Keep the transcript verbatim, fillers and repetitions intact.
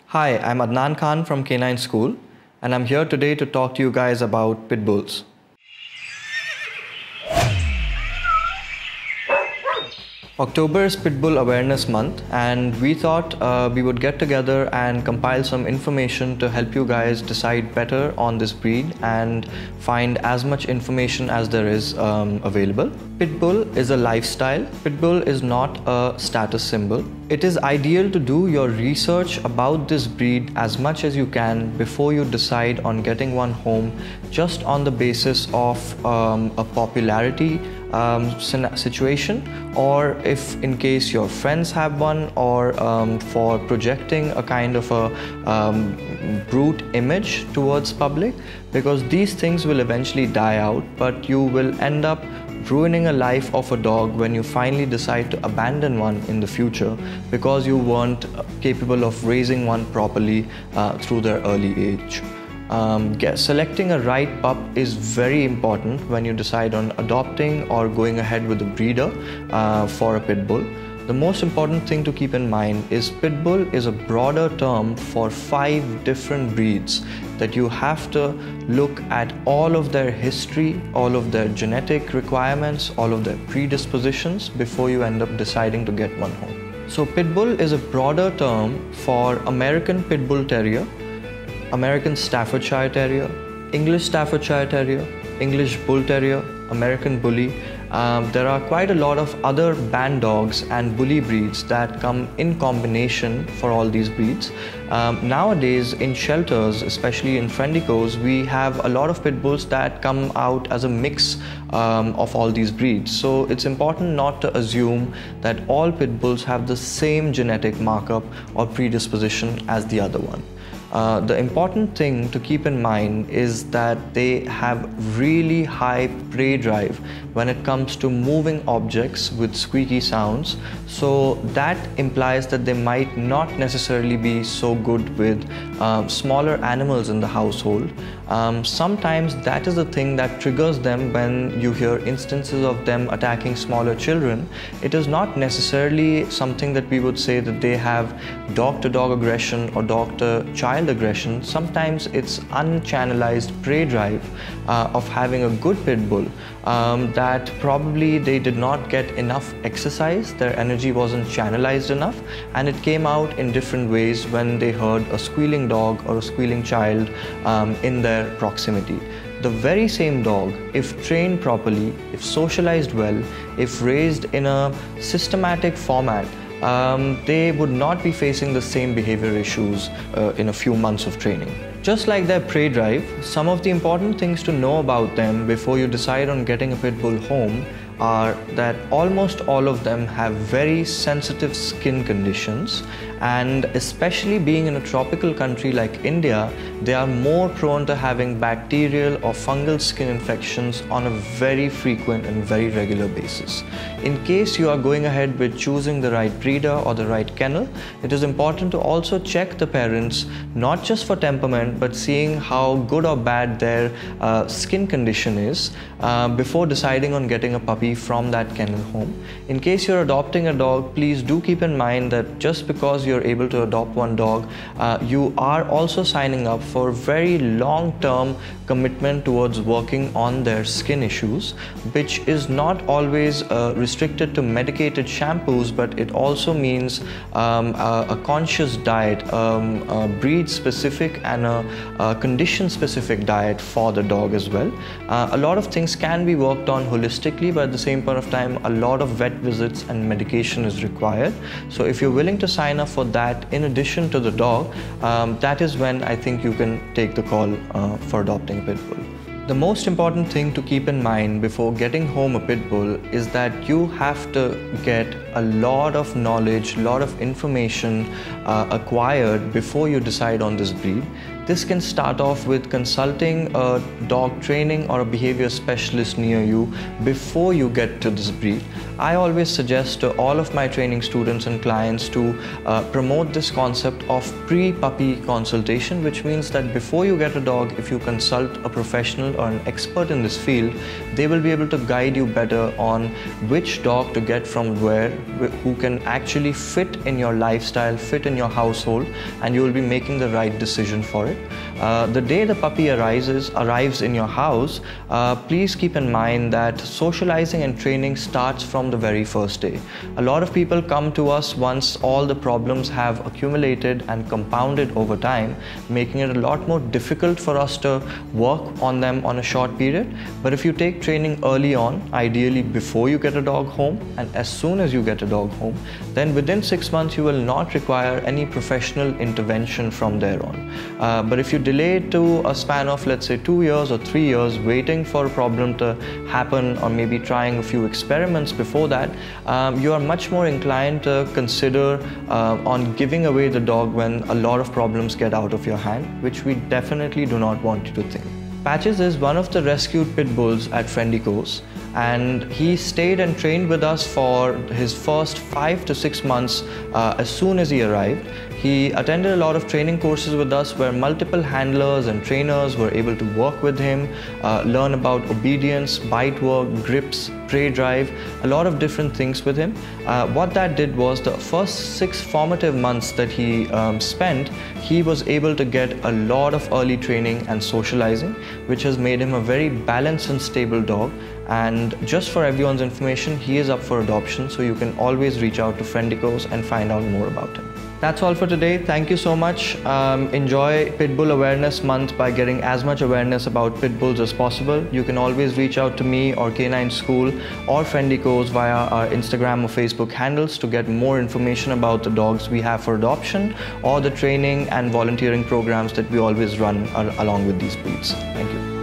Hi, I'm Adnan Khan from K nine School, and I'm here today to talk to you guys about pit bulls. October is Pit Bull Awareness Month, and we thought uh, we would get together and compile some information to help you guys decide better on this breed and find as much information as there is um, available. Pit Bull is a lifestyle. Pit Bull is not a status symbol. It is ideal to do your research about this breed as much as you can before you decide on getting one home, just on the basis of um, a popularity Um, situation, or if in case your friends have one, or um, for projecting a kind of a um, brute image towards public, because these things will eventually die out, but you will end up ruining a life of a dog when you finally decide to abandon one in the future because you weren't capable of raising one properly uh, through their early age. Um, get, selecting a right pup is very important when you decide on adopting or going ahead with a breeder uh, for a pit bull. The most important thing to keep in mind is pit bull is a broader term for five different breeds that you have to look at all of their history, all of their genetic requirements, all of their predispositions before you end up deciding to get one home. So pit bull is a broader term for American Pit Bull Terrier, American Staffordshire Terrier, English Staffordshire Terrier, English Bull Terrier, American Bully. Um, there are quite a lot of other band dogs and bully breeds that come in combination for all these breeds. Um, nowadays in shelters, especially in Friendicos, we have a lot of pit bulls that come out as a mix um, of all these breeds. So it's important not to assume that all pit bulls have the same genetic markup or predisposition as the other one. Uh, the important thing to keep in mind is that they have really high prey drive when it comes to moving objects with squeaky sounds. So that implies that they might not necessarily be so good with um, smaller animals in the household. Um, sometimes that is the thing that triggers them when you hear instances of them attacking smaller children. It is not necessarily something that we would say that they have dog-to-dog aggression or dog-to-child aggression. Sometimes it's unchannelized prey drive uh, of having a good pit bull um, that probably they did not get enough exercise, their energy wasn't channelized enough, and it came out in different ways when they heard a squealing dog or a squealing child um, in their proximity. The very same dog, if trained properly, if socialized well, if raised in a systematic format, Um, they would not be facing the same behavior issues uh, in a few months of training. Just like their prey drive, some of the important things to know about them before you decide on getting a pit bull home are that almost all of them have very sensitive skin conditions, and especially being in a tropical country like India, they are more prone to having bacterial or fungal skin infections on a very frequent and very regular basis. In case you are going ahead with choosing the right breeder or the right kennel, it is important to also check the parents, not just for temperament, but seeing how good or bad their uh, skin condition is uh, before deciding on getting a puppy from that kennel home. In case you're adopting a dog, please do keep in mind that just because you're able to adopt one dog, uh, you are also signing up for very long-term commitment towards working on their skin issues, which is not always uh, restricted to medicated shampoos, but it also means um, a, a conscious diet, um, a breed-specific and a, a condition-specific diet for the dog as well. Uh, a lot of things can be worked on holistically, but at the same point of time, a lot of vet visits and medication is required. So if you're willing to sign up for that in addition to the dog, um, that is when I think you can take the call uh, for adopting a pit bull. The most important thing to keep in mind before getting home a pit bull is that you have to get a lot of knowledge, lot of information uh, acquired before you decide on this breed. This can start off with consulting a dog training or a behavior specialist near you before you get to this breed. I always suggest to all of my training students and clients to uh, promote this concept of pre-puppy consultation, which means that before you get a dog, if you consult a professional or an expert in this field, they will be able to guide you better on which dog to get from where, who can actually fit in your lifestyle, fit in your household, and you will be making the right decision for it. Uh, the day the puppy arises, arrives in your house, uh, please keep in mind that socializing and training starts from the very first day. A lot of people come to us once all the problems have accumulated and compounded over time, making it a lot more difficult for us to work on them on a short period. But if you take training early on, ideally before you get a dog home and as soon as you get a dog home, then within six months you will not require any professional intervention from there on. Uh, but if you delay it to a span of, let's say, two years or three years, waiting for a problem to happen or maybe trying a few experiments before that, um, you are much more inclined to consider uh, on giving away the dog when a lot of problems get out of your hand, which we definitely do not want you to think. Patches is one of the rescued pit bulls at Friendicos, and he stayed and trained with us for his first five to six months uh, as soon as he arrived. He attended a lot of training courses with us where multiple handlers and trainers were able to work with him, uh, learn about obedience, bite work, grips, prey drive, a lot of different things with him. Uh, what that did was the first six formative months that he um, spent, he was able to get a lot of early training and socializing, which has made him a very balanced and stable dog. And just for everyone's information, he is up for adoption, so you can always reach out to Friendicos and find out more about him. That's all for today. Thank you so much. Um, enjoy Pitbull Awareness Month by getting as much awareness about pit bulls as possible. You can always reach out to me or Canine School or Friendicos via our Instagram or Facebook handles to get more information about the dogs we have for adoption or the training and volunteering programs that we always run along with these breeds. Thank you.